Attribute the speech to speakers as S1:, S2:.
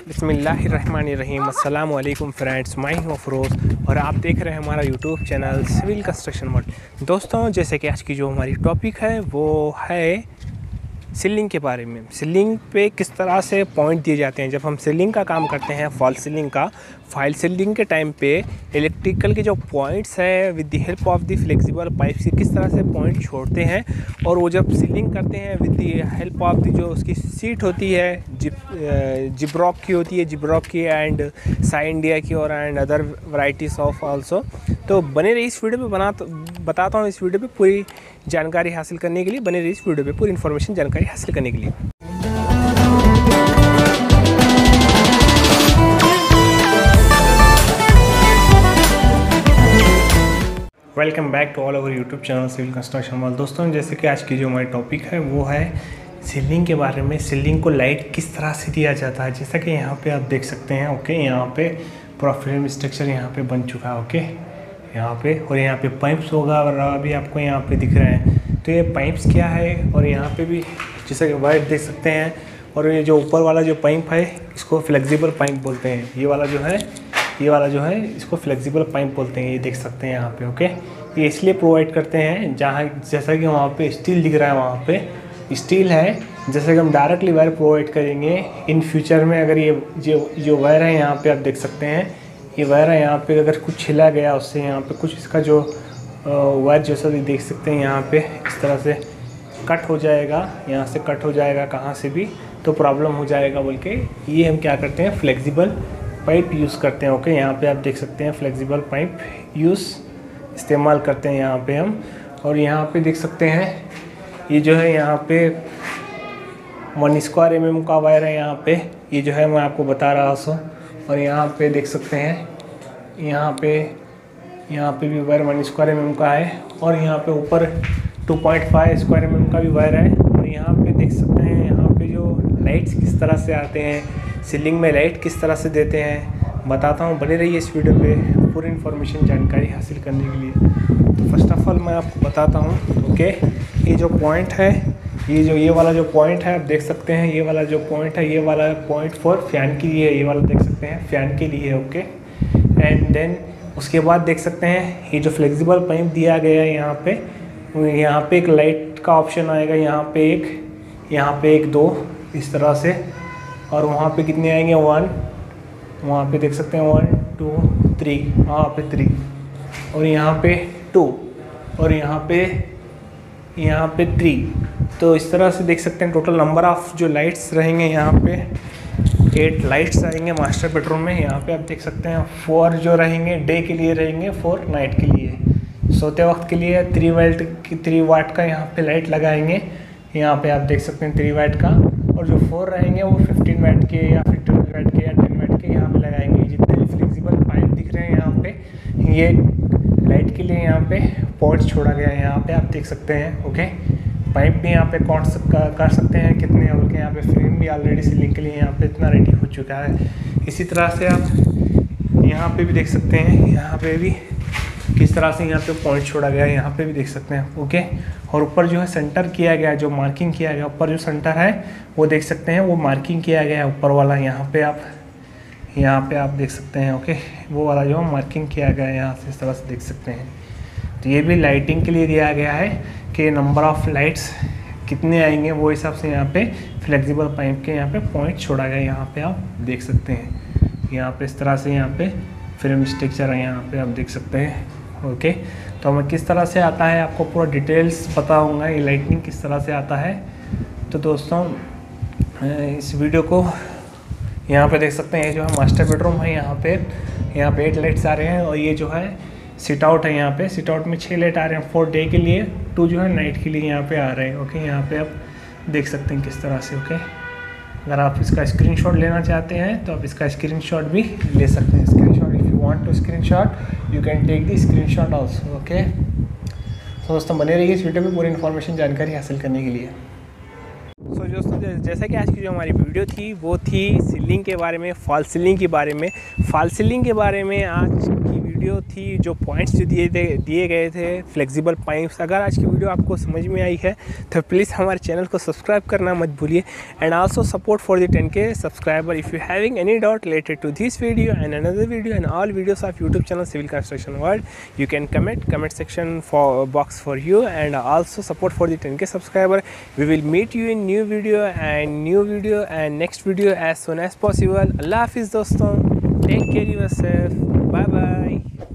S1: बिस्मिल्लाहिर्रहमानिर्रहीम। अस्सलाम वालेकुम फ्रेंड्स, मैं हूं अफरोज़ और आप देख रहे हैं हमारा YouTube channel civil construction world. दोस्तों, जैसे कि आज की जो हमारी टॉपिक है वो है सीलिंग के बारे में। सीलिंग पे किस तरह से पॉइंट दिए जाते हैं। जब हम सीलिंग का काम करते हैं, फॉल सीलिंग का, फाइल सीलिंग के टाइम पे इलेक्ट्रिकल के जो पॉइंट्स है with the help of the flexible pipe से किस तरह से पॉइंट छोड़ते हैं, और वो जब सीलिंग करते हैं with the help of the जो उसकी सीट होती है जिब्रॉक की होती है, जिब्रॉक की एंड साई इंडिया की और and other varieties of also. तो बने रही इस वीडियो पे बताता हूँ इस वीडियो पे पूरी जानकारी हासिल करने के लिए। बने रही इस वीडियो पे पूरी इन्फॉर्मेशन जानकारी हासिल करने के लिए। Welcome back to all over YouTube channel civil construction world. दोस्तों, जैसे कि आज की जो हमारी टॉपिक है वो है सीलिंग के बारे में। सीलिंग को लाइट किस तरह से दिया जाता है। जैसा कि यहाँ पे आप देख सकते हैं, ओके, यहाँ पे पूरा फ्रेम स्ट्रक्चर यहाँ पे बन चुका है, ओके, यहाँ पे, और यहाँ पे पाइप्स होगा और अभी आपको यहाँ पे दिख रहे हैं। तो ये पाइप्स क्या है, और यहाँ पे भी जैसे कि वाइट देख सकते हैं, और ये जो ऊपर वाला जो पाइप है इसको फ्लेक्सिबल पाइप बोलते हैं। ये वाला जो है इसको फ्लेक्सिबल पाइप बोलते हैं। ये देख सकते हैं यहाँ पे, ओके। ये इसलिए प्रोवाइड करते हैं जहाँ, जैसा कि वहाँ पे स्टील दिख रहा है, वहाँ पे स्टील है। जैसे कि हम डायरेक्टली वायर प्रोवाइड करेंगे इन फ्यूचर में, अगर ये जो वायर है यहाँ पे आप देख सकते हैं, ये वायर है यहाँ पे, अगर कुछ छिला गया उससे यहाँ पे कुछ इसका जो वायर जैसा भी देख सकते हैं यहाँ पे इस तरह से कट हो जाएगा, यहाँ से कट हो जाएगा, कहाँ से भी तो प्रॉब्लम हो जाएगा बोल के ये हम क्या करते हैं, फ्लेक्सिबल पाइप यूज़ करते हैं, ओके। यहाँ पे आप देख सकते हैं फ्लेक्सिबल पाइप इस्तेमाल करते हैं यहाँ पे हम। और यहाँ पे देख सकते हैं ये जो है यहाँ पे 1 स्क्वायर mm का वायर है यहाँ पे, ये जो है मैं आपको बता रहा हूँ। और यहाँ पे देख सकते हैं यहाँ पे भी वायर 1 स्क्वायर mm का है, और यहाँ पे ऊपर 2.5 स्क्वायर mm का भी वायर है। और यहाँ पे देख सकते हैं यहाँ पे जो लाइट्स किस तरह से आते हैं, सीलिंग में लाइट किस तरह से देते हैं, बताता हूँ। बने रहिए इस वीडियो पे पूरी इन्फॉर्मेशन जानकारी हासिल करने के लिए। तो फर्स्ट ऑफ ऑल मैं आपको बताता हूँ, ओके। ये जो पॉइंट है, ये वाला जो पॉइंट है आप देख सकते हैं, ये वाला जो पॉइंट है, ये वाला पॉइंट फॉर फैन के लिए, ये वाला देख सकते हैं फैन के लिए, ओके। एंड देन उसके बाद देख सकते हैं ये जो फ्लेक्सिबल पाइप दिया गया है यहाँ पे एक लाइट का ऑप्शन आएगा, यहाँ पे एक 2 इस तरह से, और वहाँ पे कितने आएंगे 1, वहाँ पे देख सकते हैं 1 2 3, वहाँ पे 3, और यहाँ पे 2, और यहाँ पे 3। तो इस तरह से देख सकते हैं टोटल नंबर ऑफ जो लाइट्स रहेंगे यहाँ पे 8 लाइट्स आएंगे मास्टर बेडरूम में। यहाँ पे आप देख सकते हैं 4 जो रहेंगे डे के लिए रहेंगे, 4 नाइट के लिए, सोते वक्त के लिए 3 वाट का यहाँ पे लाइट लगाएंगे। यहाँ पे आप देख सकते हैं 3 वाट का, और जो 4 रहेंगे वो 15 वाट के या फिर 12 वाट के या 10 वाट के यहाँ पे लगाएंगे। जितने भी फ्लेक्सिबल पाइप दिख रहे हैं यहाँ पे, ये लाइट के लिए यहाँ पे पॉइंट छोड़ा गया है, यहाँ पे आप देख सकते हैं, ओके। पाइप भी यहाँ पे कर सकते हैं कितने, बल्कि यहाँ पे फ्रेम भी ऑलरेडी सीलिंग के लिए यहाँ पे इतना रेडी हो चुका है। इसी तरह से आप यहाँ पे भी देख सकते हैं, यहाँ पे भी किस तरह से यहाँ पे पॉइंट छोड़ा गया है, यहाँ पे भी देख सकते हैं, ओके। और ऊपर जो है सेंटर किया गया, जो मार्किंग किया गया, ऊपर जो सेंटर है वो देख सकते हैं, वो मार्किंग किया गया है ऊपर वाला, यहाँ पे आप देख सकते हैं, ओके। वो वाला जो मार्किंग किया गया है यहाँ से इस तरह से देख सकते हैं। तो ये भी लाइटिंग के लिए दिया गया है कि नंबर ऑफ़ लाइट्स कितने आएंगे, वो हिसाब से यहाँ पे फ्लेक्सिबल पाइप के यहाँ पे पॉइंट छोड़ा गया है, यहाँ पे आप देख सकते हैं। यहाँ पे इस तरह से यहाँ पे फ्रेम स्ट्रक्चर है, यहाँ पे आप देख सकते हैं, ओके। तो हमें किस तरह से आता है आपको पूरा डिटेल्स बताऊँगा, ये लाइटनिंग किस तरह से आता है। तो दोस्तों, इस वीडियो को यहाँ पे देख सकते हैं, ये जो है मास्टर बेडरूम है, यहाँ पे 8 लाइट्स आ रहे हैं, और ये जो है सिट आउट है, यहाँ पे सिट आउट में 6 लाइट आ रहे हैं 4 डे के लिए, 2 जो है नाइट के लिए यहाँ पे आ रहे हैं, ओके। यहाँ पे आप देख सकते हैं किस तरह से, ओके। अगर आप इसका स्क्रीनशॉट लेना चाहते हैं तो आप इसका स्क्रीनशॉट भी ले सकते हैं। Screenshot, if you want to screenshot you can take the screenshot also, okay. तो दोस्तों, बने रहिए इस वीडियो में पूरी इन्फॉर्मेशन जानकारी हासिल करने के लिए। सो दोस्तों, जैसा कि आज की जो हमारी वीडियो थी वो थी सीलिंग के बारे में, फॉल सीलिंग के बारे में। फॉल सीलिंग के बारे में आज की वीडियो थी, जो पॉइंट्स जो दिए गए थे फ्लेक्सिबल पाइप्स। अगर आज की वीडियो आपको समझ में आई है तो प्लीज़ हमारे चैनल को सब्सक्राइब करना मत भूलिए, and also support for the 10K subscriber. If you having any doubt related to this video and another video and all videos of YouTube channel civil construction world, you can comment section for box for you, and also support for the 10K subscriber. We will meet you in new video and next video as soon as possible. Allah Hafiz doston, take care yourself, bye bye.